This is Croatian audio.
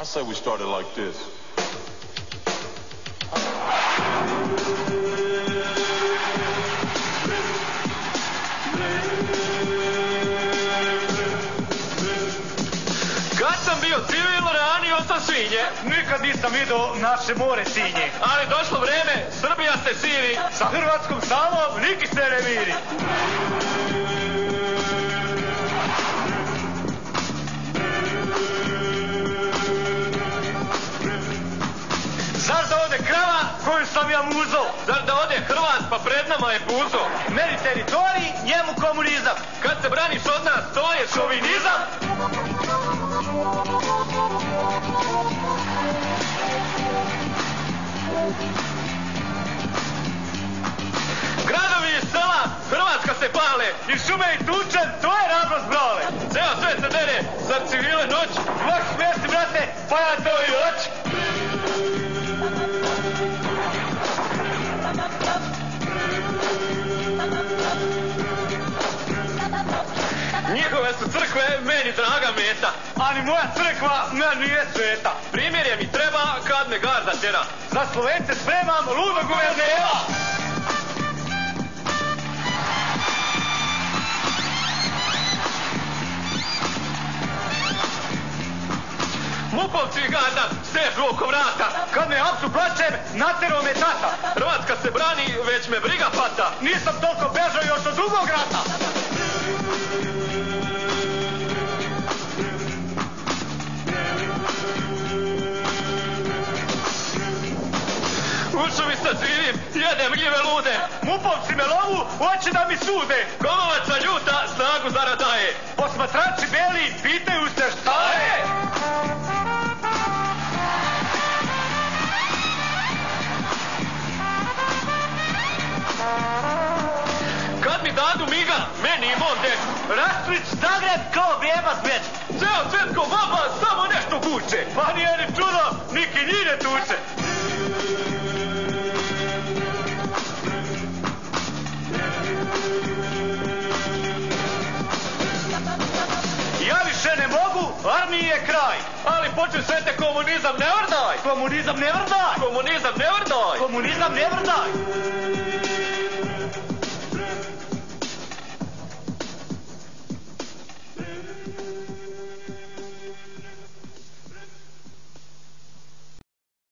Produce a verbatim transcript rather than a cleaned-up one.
say we start it like this. Kad sam bio civil, ranio sam svinje. Nikad nisam vidio naše more sinje. Ali došlo vreme, Srbija se širi. Sa hrvatskom salom niki se ne miri. Zar da ode krava koju sam ja muzo? Zar da ode Hrvat pa pred nama je puzo? Meni teritorij, njemu komunizam. Kad se braniš od nas, to je šovinizam. Gradovi i sela, Hrvatska se pale. I šume i tučem, to je ravnost brale. Ceo svet se dere, zar civile noć? Mok smijesti, brate, pa ja to i hoć. Njihove su crkve meni draga meta. Ali moja crkva meni je sveta. Primirje mi treba kad me garda tjera. Za Slovence spremam ludog guvernera. Mupovci i garda stežu oko vrata. Kad me apsu plačem, natero me tata. Hrvatska se brani, već me briga pata. Nisam toliko bežao još od drugog rata. U šumi sad živim, jedem gljive lude. Mupovci me lovu, hoće da mi sude. Kolovača ljuta, snagu zara daje. Posmatrači beli, pitaju se šta je. Kad mi dadu miga, meni i mom dečku. Rastrić Zagreb kao vrijeba zbeć. Ceo svet ko baba, samo nešto guče. Pa nije ni čudo, niki njih ne tuče. Ja više ne mogu, armiji je kraj. Ali počne svete komunizam ne vrdaj. Komunizam ne vrdaj. Komunizam ne vrdaj. Komunizam ne vrdaj.